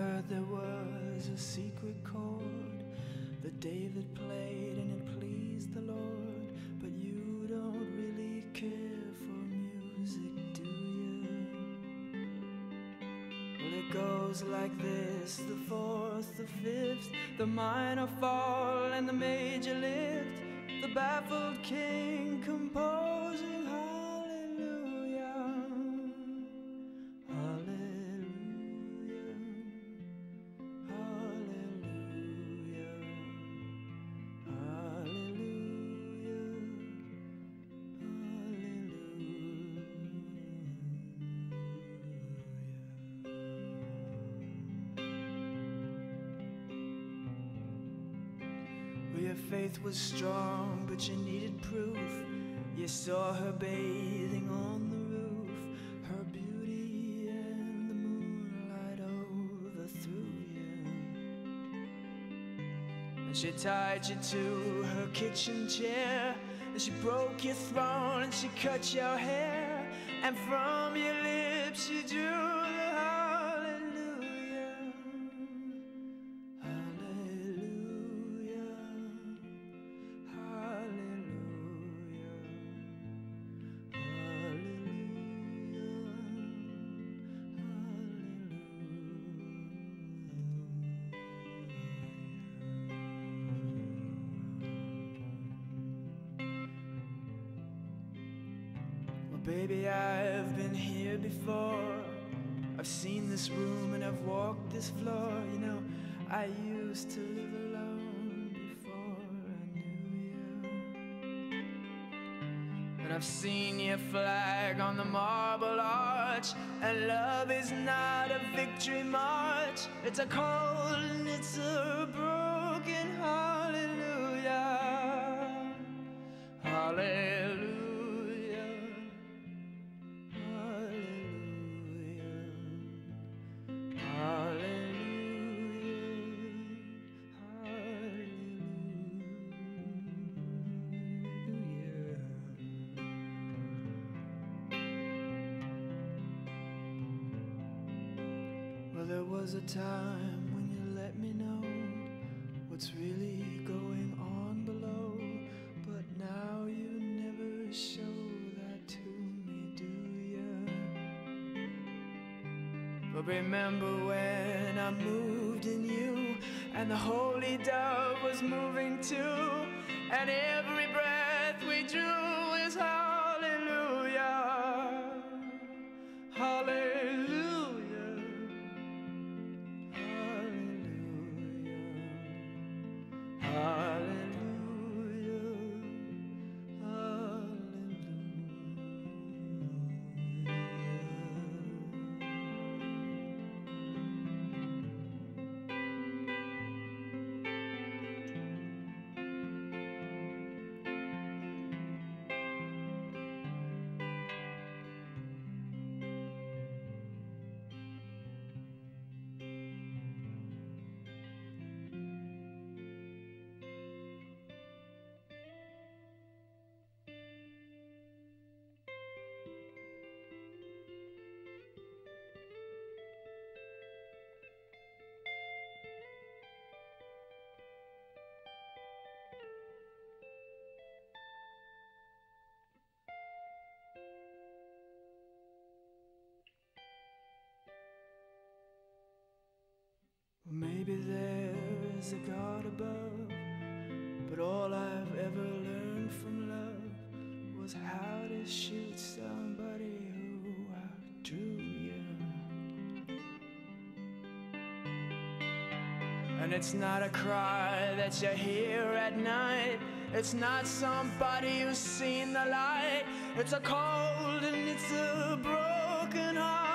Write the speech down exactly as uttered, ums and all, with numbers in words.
heard there was a secret chord that David played and it pleased the Lord. But you don't really care for music, do you? Well, it goes like this: the fourth, the fifth, the minor fall and the major lift, the baffled king composing hallelujah, hallelujah, hallelujah, hallelujah, hallelujah. Well, your faith was strong, but you needed proof. You saw her bathing on the roof, her beauty and the moonlight overthrew you. And she tied you to her kitchen chair, and she broke your throne and she cut your hair, and from your lips she drew the hallelujah, hallelujah, hallelujah, hallelujah, hallelujah. Well, baby, I've been here before. I've seen this room and I've walked this floor. You know, I used to live alone before I knew you. And I've seen your flag on the marble arch, and love is not a victory march. It's a cold and it's a broken hallelujah, hallelujah. Well, there was a time when you let me know what's really going on below, but now you never show that to me, do you? But remember when I moved in you, and the holy dove was moving too, and every breath we drew is hallelujah, hallelujah. Hallelujah, well, maybe there is a God above, but all I've ever learned from love was how to shoot somebody who outdrew you. And it's not a cry that you hear at night, it's not somebody who's seen the light, it's a cold and it's a broken heart.